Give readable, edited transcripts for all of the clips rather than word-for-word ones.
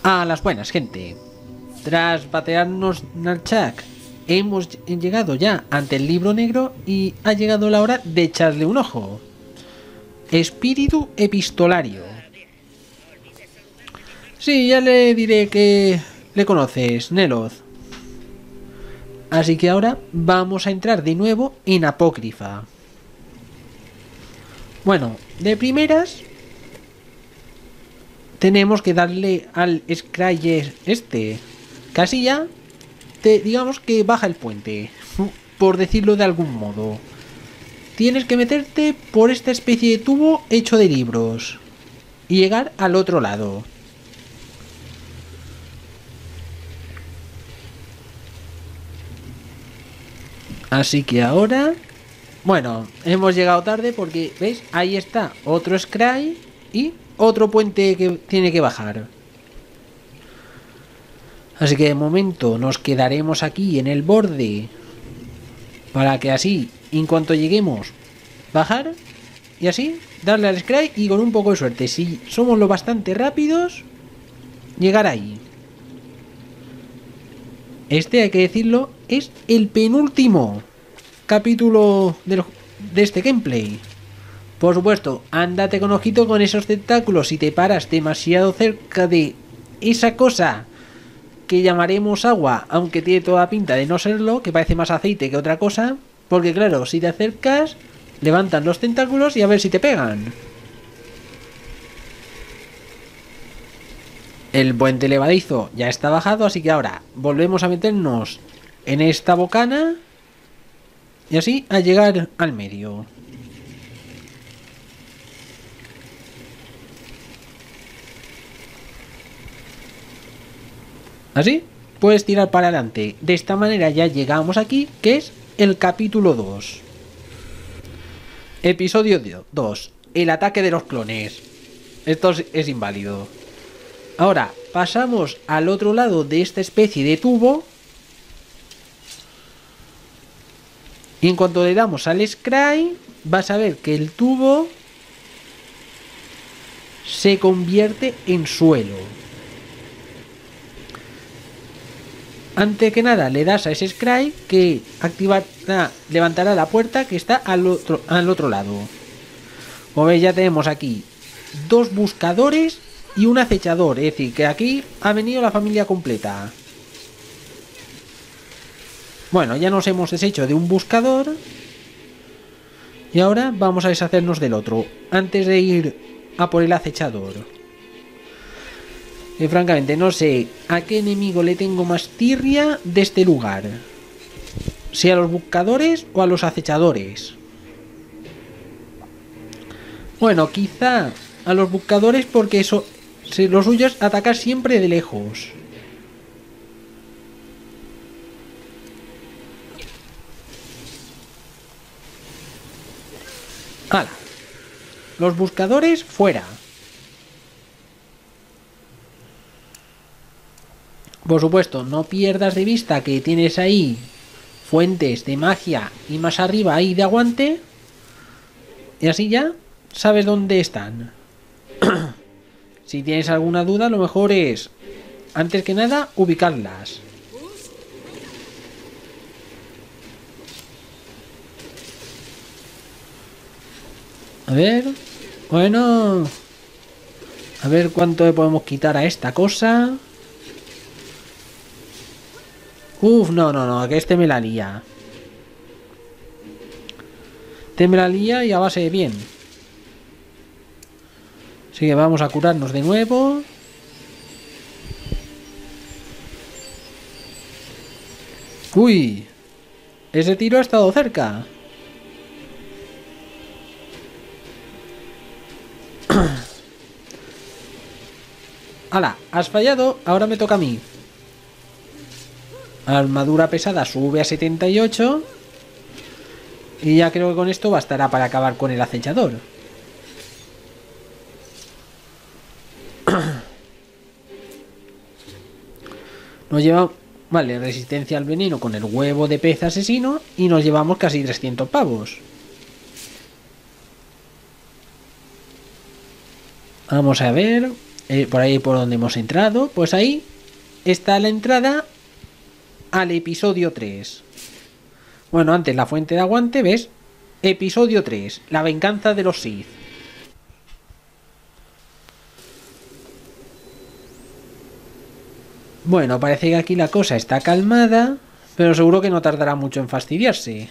A las buenas, gente. Tras batearnos Narchak, hemos llegado ya ante el libro negro y ha llegado la hora de echarle un ojo. Espíritu epistolario. Sí, ya le diré que le conoces, Neloth. Así que ahora vamos a entrar de nuevo en Apócrifa. Bueno, de primeras tenemos que darle al Scryer este. Casi ya, digamos que baja el puente, por decirlo de algún modo. Tienes que meterte por esta especie de tubo hecho de libros y llegar al otro lado. Así que ahora... Bueno, hemos llegado tarde porque, ¿veis? Ahí está otro Scry y otro puente que tiene que bajar. Así que de momento nos quedaremos aquí en el borde para que así, en cuanto lleguemos, bajar y así darle al Scry y con un poco de suerte, si somos lo bastante rápidos, llegar ahí. Este, hay que decirlo, es el penúltimo capítulo de este gameplay. Por supuesto, ándate con ojito con esos tentáculos si te paras demasiado cerca de esa cosa que llamaremos agua, aunque tiene toda pinta de no serlo, que parece más aceite que otra cosa, porque claro, si te acercas, levantan los tentáculos y a ver si te pegan. El puente levadizo ya está bajado, así que ahora volvemos a meternos en esta bocana y así a llegar al medio. Así, puedes tirar para adelante. De esta manera ya llegamos aquí, que es el capítulo 2. Episodio 2. El ataque de los clones. Esto es inválido. Ahora, pasamos al otro lado de esta especie de tubo. Y en cuanto le damos al Scry, vas a ver que el tubo se convierte en suelo. Antes que nada le das a ese Scry que levantará la puerta que está al otro lado. Como veis, ya tenemos aquí dos buscadores y un acechador, es decir, que aquí ha venido la familia completa. Bueno, ya nos hemos deshecho de un buscador y ahora vamos a deshacernos del otro antes de ir a por el acechador. Y francamente no sé a qué enemigo le tengo más tirria de este lugar, si a los buscadores o a los acechadores. Bueno, quizá a los buscadores porque eso, lo suyo es atacar siempre de lejos. ¡Hala! Los buscadores fuera. Por supuesto, no pierdas de vista que tienes ahí fuentes de magia y más arriba hay de aguante. Y así ya sabes dónde están. Si tienes alguna duda, lo mejor es, antes que nada, ubicarlas. A ver, bueno, a ver cuánto le podemos quitar a esta cosa. Uf, no, que este me la lía. Este me la lía y a base de bien. Así que vamos a curarnos de nuevo. Uy, ese tiro ha estado cerca. ¡Hala! Has fallado, ahora me toca a mí. Armadura pesada sube a 78. Y ya creo que con esto bastará para acabar con el acechador. Nos lleva... Vale, resistencia al veneno con el huevo de pez asesino. Y nos llevamos casi 300 pavos. Vamos a ver... por ahí por donde hemos entrado, pues ahí está la entrada al episodio 3. Bueno, antes la fuente de aguante, ¿ves? Episodio 3, la venganza de los Sith. Bueno, parece que aquí la cosa está calmada, pero seguro que no tardará mucho en fastidiarse.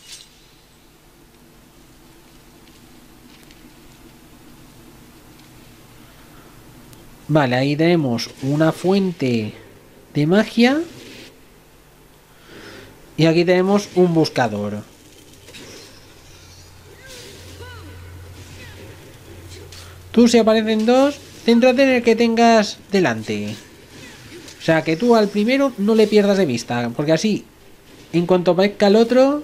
Vale, ahí tenemos una fuente de magia. Y aquí tenemos un buscador. Tú, si aparecen dos, céntrate en el que tengas delante. O sea, que tú al primero no le pierdas de vista, porque así, en cuanto aparezca el otro,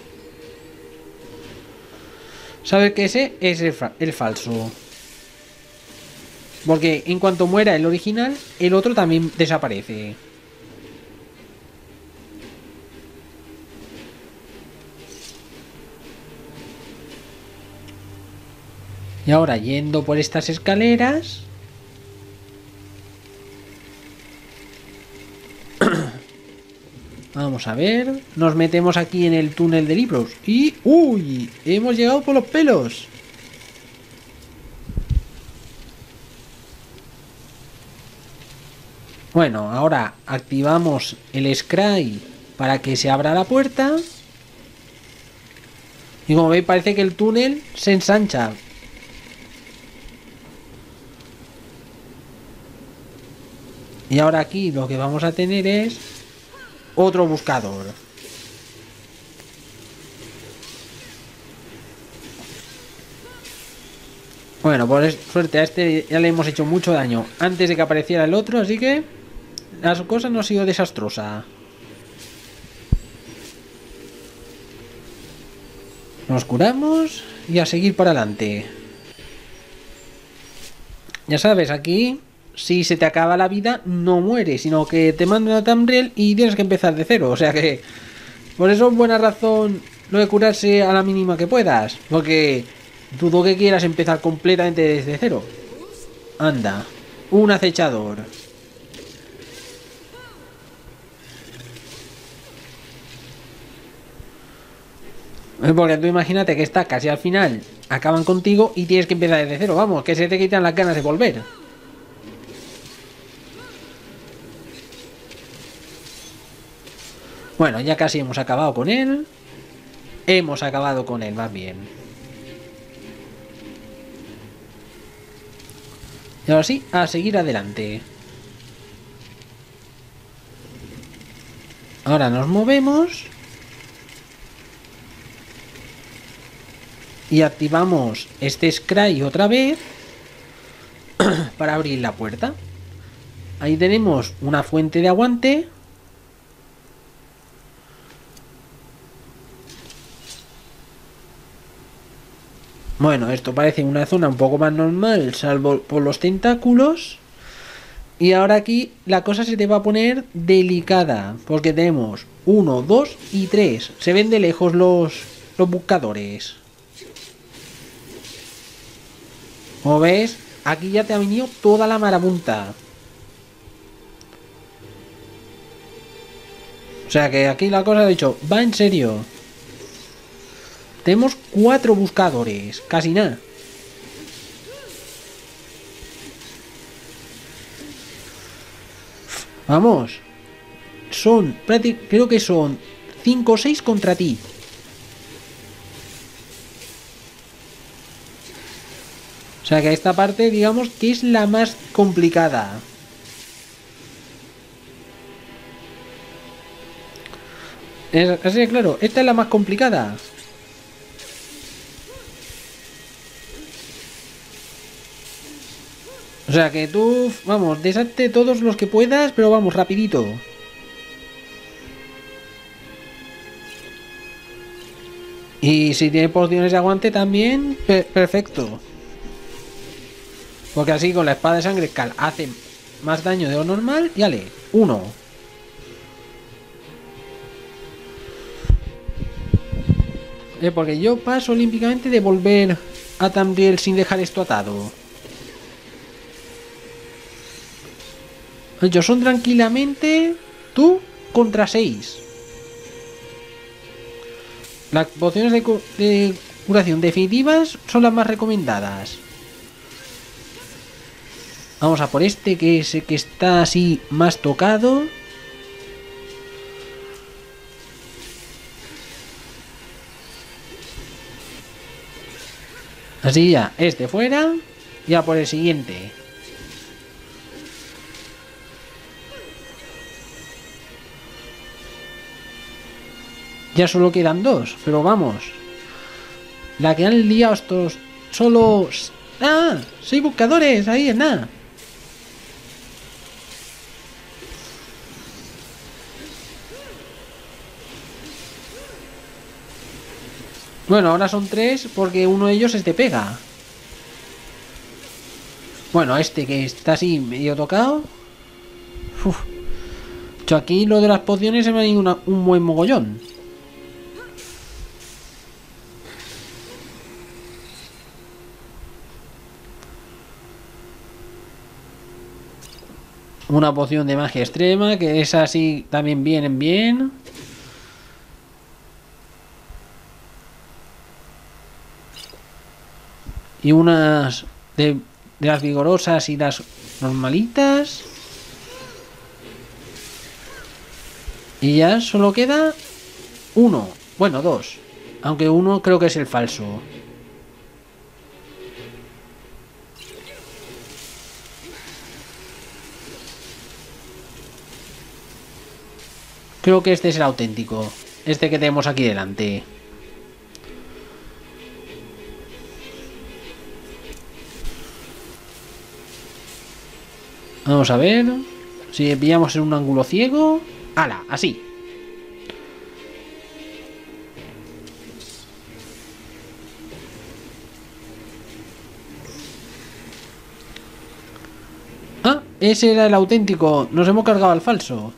sabes que ese es el falso. Porque en cuanto muera el original, el otro también desaparece. Y ahora, yendo por estas escaleras, vamos a ver, nos metemos aquí en el túnel de libros y ¡uy! Hemos llegado por los pelos. Bueno, ahora activamos el Scry para que se abra la puerta. Y como veis, parece que el túnel se ensancha. Y ahora aquí lo que vamos a tener es otro buscador. Bueno, por suerte a este ya le hemos hecho mucho daño antes de que apareciera el otro, así que la cosa no ha sido desastrosa. Nos curamos y a seguir para adelante. Ya sabes, aquí si se te acaba la vida no mueres, sino que te mandan a Tamriel y tienes que empezar de cero. O sea que por eso es buena razón lo de curarse a la mínima que puedas, porque dudo que quieras empezar completamente desde cero. Anda, un acechador. Porque tú imagínate que está casi al final, acaban contigo y tienes que empezar desde cero. Vamos, que se te quitan las ganas de volver. Bueno, ya casi hemos acabado con él. Hemos acabado con él, más bien. Y ahora sí, a seguir adelante. Ahora nos movemos. Y activamos este Scry otra vez. Para abrir la puerta. Ahí tenemos una fuente de aguante. Bueno, esto parece una zona un poco más normal, salvo por los tentáculos. Y ahora aquí la cosa se te va a poner delicada, porque tenemos 1, 2 y 3. Se ven de lejos los buscadores. Como ves, aquí ya te ha venido toda la marabunta. O sea que aquí la cosa, de hecho, va en serio. Tenemos 4 buscadores, casi nada. Vamos. Creo que son 5 o 6 contra ti. O sea que esta parte, digamos que es la más complicada. Así que claro, esta es la más complicada. O sea que tú, vamos, deshazte todos los que puedas, pero vamos, rapidito. Y si tiene pociones de aguante también, perfecto. Porque así con la espada de sangre Cal hace más daño de lo normal. Y ale, 1. Porque yo paso olímpicamente de volver a Tamriel sin dejar esto atado. Ellos son tranquilamente tú contra 6. Las pociones de curación definitivas son las más recomendadas. Vamos a por este, que es el que está así más tocado. Así ya, este fuera. Ya por el siguiente. Ya solo quedan 2, pero vamos. La que han liado estos solo... ¡Ah! 6 buscadores, ahí es nada. Bueno, ahora son 3 porque uno de ellos es de pega. Bueno, este que está así medio tocado. Uf. Yo aquí lo de las pociones se me ha ido un buen mogollón. Una poción de magia extrema, que es así también vienen bien. Y unas de las vigorosas y las normalitas. Y ya solo queda uno. Bueno, 2. Aunque uno creo que es el falso. Creo que este es el auténtico. Este que tenemos aquí delante. Vamos a ver. Si pillamos en un ángulo ciego. ¡Hala! Así. Ah, ese era el auténtico. Nos hemos cargado al falso.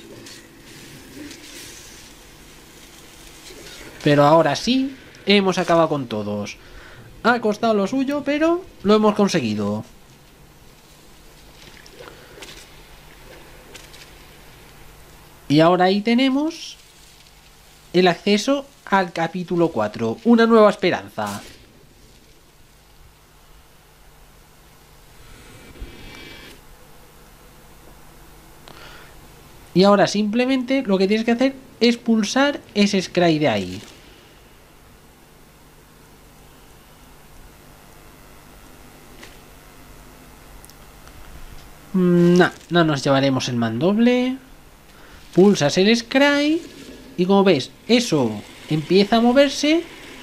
Pero ahora sí, hemos acabado con todos. Ha costado lo suyo, pero lo hemos conseguido. Y ahora ahí tenemos el acceso al capítulo 4, una nueva esperanza. Y ahora simplemente lo que tienes que hacer es pulsar ese scry de ahí. No nos llevaremos el mandoble. Pulsas el scry y como ves, eso empieza a moverse.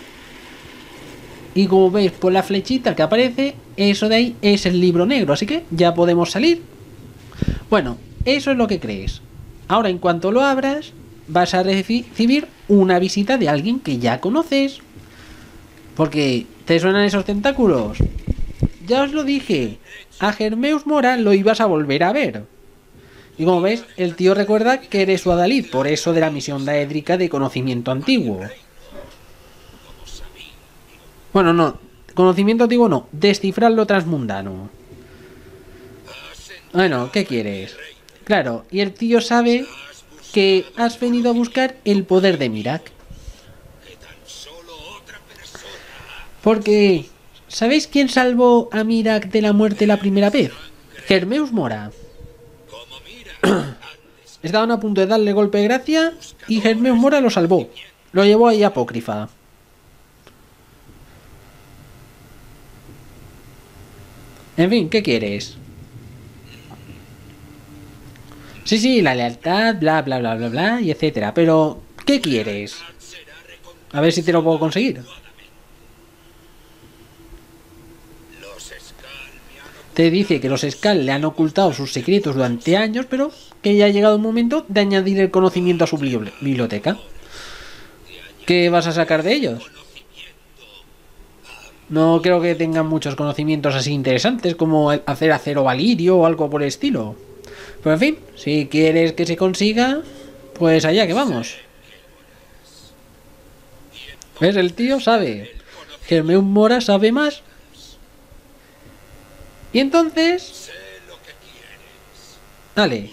Y como veis por la flechita que aparece, eso de ahí es el libro negro, así que ya podemos salir. Bueno, eso es lo que crees. Ahora en cuanto lo abras, vas a recibir una visita de alguien que ya conoces. Porque, ¿te suenan esos tentáculos? Ya os lo dije, a Germeus Mora lo ibas a volver a ver. Y como ves, el tío recuerda que eres su adalid, por eso de la misión daédrica de conocimiento antiguo. Bueno, no, conocimiento antiguo no, descifrar lo transmundano. Bueno, ¿qué quieres? Claro, y el tío sabe que has venido a buscar el poder de Miraak. Porque, ¿sabéis quién salvó a Miraak de la muerte la primera vez? Germeus Mora. Estaban a punto de darle golpe de gracia y Germeus Mora lo salvó. Lo llevó ahí a Apócrifa. En fin, ¿qué quieres? Sí, la lealtad, bla, bla, bla, bla, bla, y etcétera. Pero, ¿qué quieres? A ver si te lo puedo conseguir. Te dice que los Skal le han ocultado sus secretos durante años, pero que ya ha llegado el momento de añadir el conocimiento a su biblioteca. ¿Qué vas a sacar de ellos? No creo que tengan muchos conocimientos así interesantes como hacer acero valirio o algo por el estilo. Pero en fin, si quieres que se consiga, pues allá que vamos. ¿Ves? El tío sabe. Germeus Mora sabe más. Y entonces... Vale.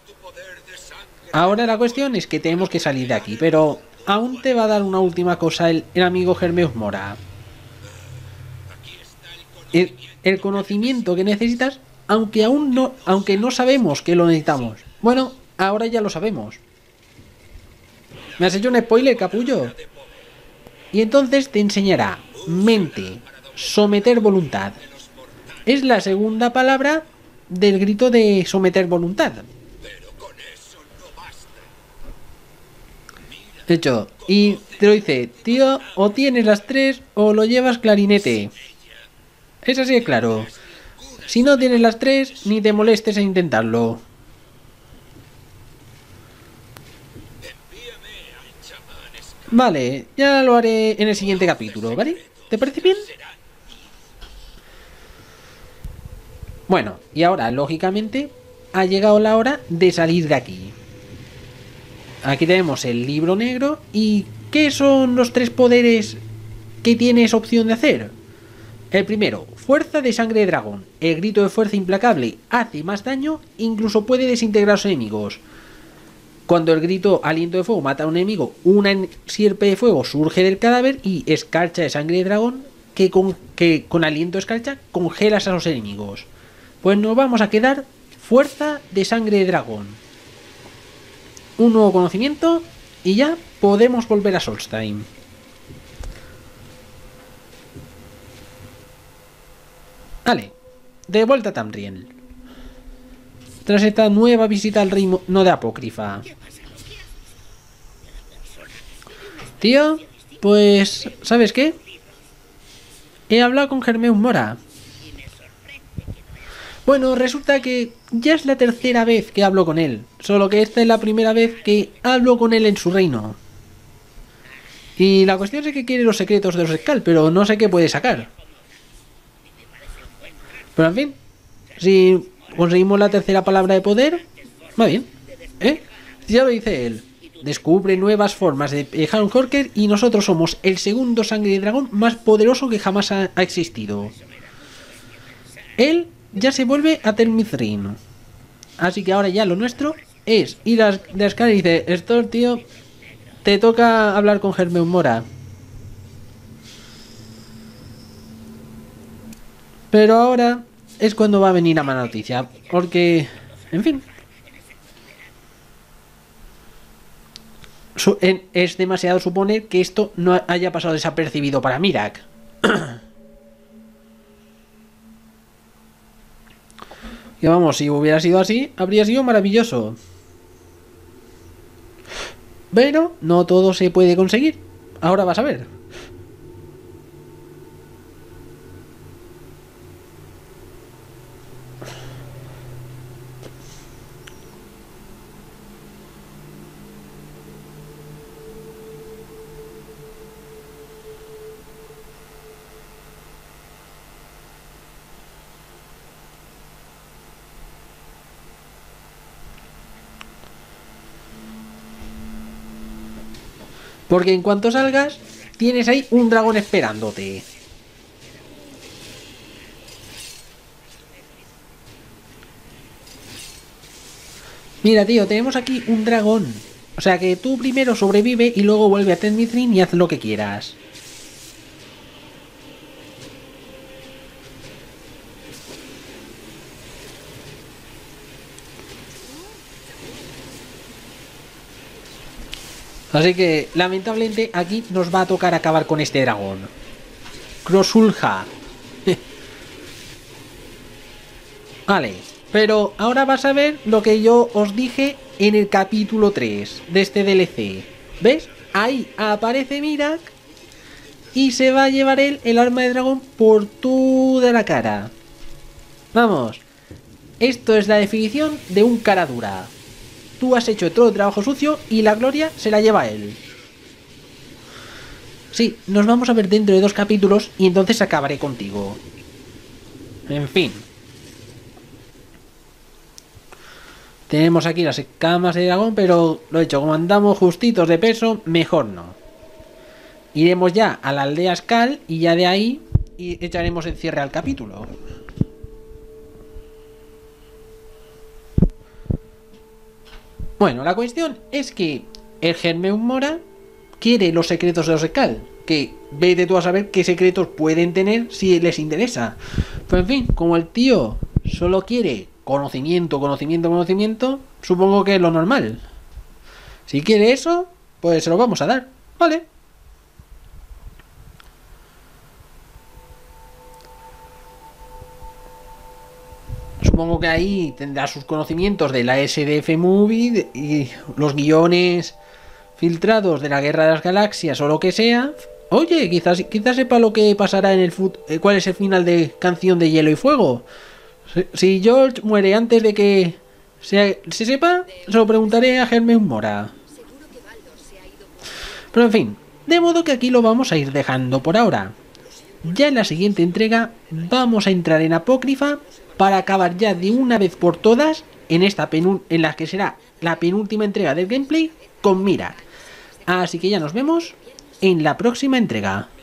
Ahora la cuestión es que tenemos que salir de aquí, pero aún te va a dar una última cosa el amigo Germeus Mora. El conocimiento que necesitas, aunque no sabemos que lo necesitamos. Bueno, ahora ya lo sabemos. ¿Me has hecho un spoiler, capullo? Y entonces te enseñará mente, someter voluntad. Es la segunda palabra del grito de someter voluntad. De hecho, y te lo dice, tío, o tienes las tres o lo llevas clarinete. Es así de claro. Si no tienes las tres, ni te molestes en intentarlo. Vale, ya lo haré en el siguiente capítulo, ¿vale? ¿Te parece bien? Bueno, y ahora, lógicamente, ha llegado la hora de salir de aquí. Aquí tenemos el libro negro. ¿Y qué son los tres poderes que tienes opción de hacer? El primero, fuerza de sangre de dragón. El grito de fuerza implacable hace más daño, incluso puede desintegrar a los enemigos. Cuando el grito aliento de fuego mata a un enemigo, una sierpe de fuego surge del cadáver y escarcha de sangre de dragón que con aliento de escarcha congelas a los enemigos. Pues nos vamos a quedar fuerza de sangre de dragón. Un nuevo conocimiento y ya podemos volver a Solstheim. Vale, de vuelta a Tamriel. Tras esta nueva visita al reino de Apócrifa. Tío, pues, ¿sabes qué? He hablado con Germeus Mora. Bueno, resulta que ya es la tercera vez que hablo con él. Solo que esta es la primera vez que hablo con él en su reino. Y la cuestión es que quiere los secretos de los Skal, pero no sé qué puede sacar. Pero en fin, si conseguimos la tercera palabra de poder, va bien. Ya lo dice él. Descubre nuevas formas de Hank Horker y nosotros somos el segundo sangre de dragón más poderoso que jamás ha existido. Él ya se vuelve a Telmithrin. Así que ahora ya lo nuestro es ir a Skar y dice, esto tío, te toca hablar con Germeus Mora. Pero ahora es cuando va a venir la mala noticia, porque, en fin, es demasiado suponer que esto no haya pasado desapercibido para Miraak. Y vamos, si hubiera sido así, habría sido maravilloso. Pero no todo se puede conseguir. Ahora vas a ver. Porque en cuanto salgas, tienes ahí un dragón esperándote. Mira, tío, tenemos aquí un dragón. O sea que tú primero sobrevive y luego vuelve a Telmithrin y haz lo que quieras. Así que, lamentablemente, aquí nos va a tocar acabar con este dragón. Krosulja. Vale, pero ahora vas a ver lo que yo os dije en el capítulo 3 de este DLC. ¿Ves? Ahí aparece Miraak y se va a llevar él el arma de dragón por toda la cara. Vamos, esto es la definición de un cara dura. Tú has hecho todo el trabajo sucio y la gloria se la lleva él. Sí, nos vamos a ver dentro de 2 capítulos y entonces acabaré contigo. En fin. Tenemos aquí las escamas de dragón, pero lo he dicho, como andamos justitos de peso, mejor no. Iremos ya a la aldea Skal y ya de ahí echaremos el cierre al capítulo. Bueno, la cuestión es que el Hermeus Mora quiere los secretos de los Skal, que vete tú a saber qué secretos pueden tener si les interesa. Pero en fin, como el tío solo quiere conocimiento, conocimiento, conocimiento, supongo que es lo normal. Si quiere eso, pues se lo vamos a dar, ¿vale? Supongo que ahí tendrá sus conocimientos de la SDF Movie y los guiones filtrados de la Guerra de las Galaxias o lo que sea. Oye, quizás sepa lo que pasará en el cuál es el final de Canción de Hielo y Fuego. Si George muere antes de que se sepa, se lo preguntaré a Hermeus Mora. Pero en fin, de modo que aquí lo vamos a ir dejando por ahora. Ya en la siguiente entrega vamos a entrar en Apócrifa para acabar ya de una vez por todas en esta en la que será la penúltima entrega del gameplay con Mira. Así que ya nos vemos en la próxima entrega.